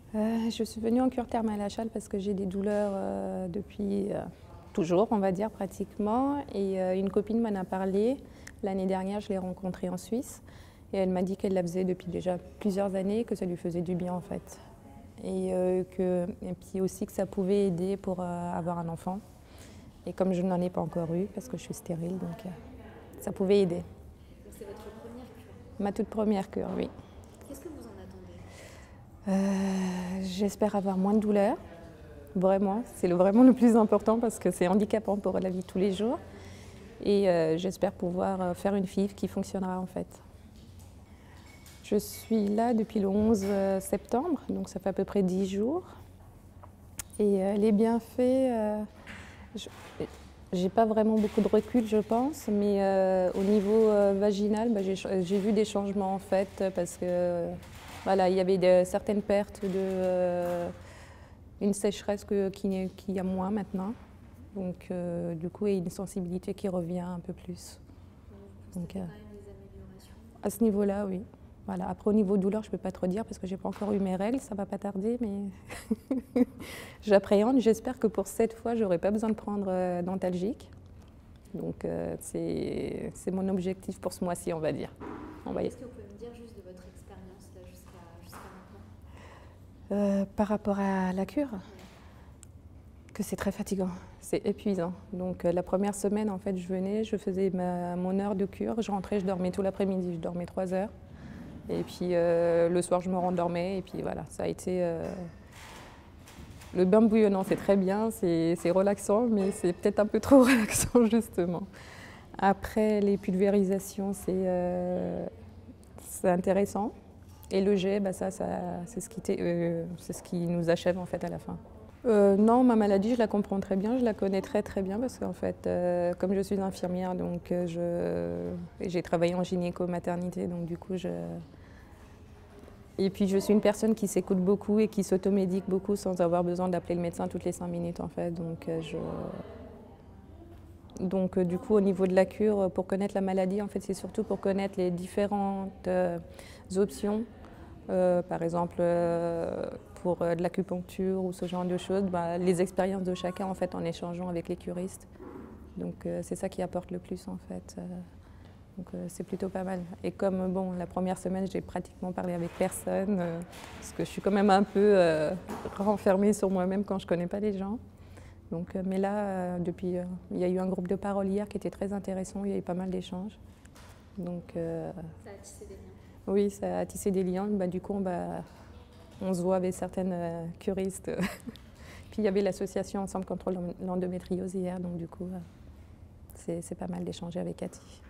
Je suis venue en cure thermale à Châles parce que j'ai des douleurs depuis toujours, on va dire pratiquement. Et une copine m'en a parlé. L'année dernière, je l'ai rencontrée en Suisse. Et elle m'a dit qu'elle la faisait depuis déjà plusieurs années, que ça lui faisait du bien en fait. Et puis aussi que ça pouvait aider pour avoir un enfant. Et comme je n'en ai pas encore eu, parce que je suis stérile, donc ça pouvait aider. Donc c'est votre première cure. Ma toute première cure, oui. Qu'est-ce que vous en attendez? J'espère avoir moins de douleurs, vraiment. C'est vraiment le plus important parce que c'est handicapant pour la vie de tous les jours. Et j'espère pouvoir faire une FIV qui fonctionnera en fait. Je suis là depuis le 11 septembre, donc ça fait à peu près 10 jours. Et les bienfaits, j'ai pas vraiment beaucoup de recul, je pense, mais au niveau vaginal, j'ai vu des changements en fait, parce que voilà, il y avait certaines pertes, une sécheresse qu'il y a moins maintenant. Donc du coup, il y a une sensibilité qui revient un peu plus. Vous constatez quand même des améliorations? À ce niveau-là, oui. Voilà. Après, au niveau douleur, je ne peux pas trop dire parce que je n'ai pas encore eu mes règles, ça ne va pas tarder, mais j'appréhende. J'espère que pour cette fois, je n'aurai pas besoin de prendre d'antalgique. Donc, c'est mon objectif pour ce mois-ci, on va dire. Est-ce que vous pouvez me dire juste de votre expérience là, jusqu'à maintenant? Par rapport à la cure, que c'est très fatigant, c'est épuisant. Donc, la première semaine, en fait, je venais, je faisais mon heure de cure, je rentrais, je dormais tout l'après-midi, je dormais 3 heures. Et puis le soir, je me rendormais. Et puis voilà, ça a été... Le bain bouillonnant, c'est très bien, c'est relaxant, mais c'est peut-être un peu trop relaxant, justement. Après, les pulvérisations, c'est intéressant. Et le jet, c'est ce qui nous achève, en fait, à la fin. Non, ma maladie, je la comprends très bien, je la connais très très bien parce qu'en fait, comme je suis infirmière, donc j'ai travaillé en gynéco-maternité, donc du coup, Et puis je suis une personne qui s'écoute beaucoup et qui s'automédique beaucoup sans avoir besoin d'appeler le médecin toutes les 5 minutes en fait. Donc du coup, au niveau de la cure, pour connaître la maladie, en fait, c'est surtout pour connaître les différentes options. Par exemple, pour de l'acupuncture ou ce genre de choses, les expériences de chacun en fait en échangeant avec les curistes. Donc c'est ça qui apporte le plus en fait. Donc c'est plutôt pas mal. Et comme bon, la première semaine, j'ai pratiquement parlé avec personne, parce que je suis quand même un peu renfermée sur moi-même quand je connais pas les gens. Donc, mais là, il y a eu un groupe de parole hier qui était très intéressant, il y a eu pas mal d'échanges. Donc, ça a tissé des liens. Oui, ça a tissé des liens. Du coup, on se voit avec certaines curistes. Puis il y avait l'association Ensemble contre l'endométriose hier, donc du coup, c'est pas mal d'échanger avec Cathy.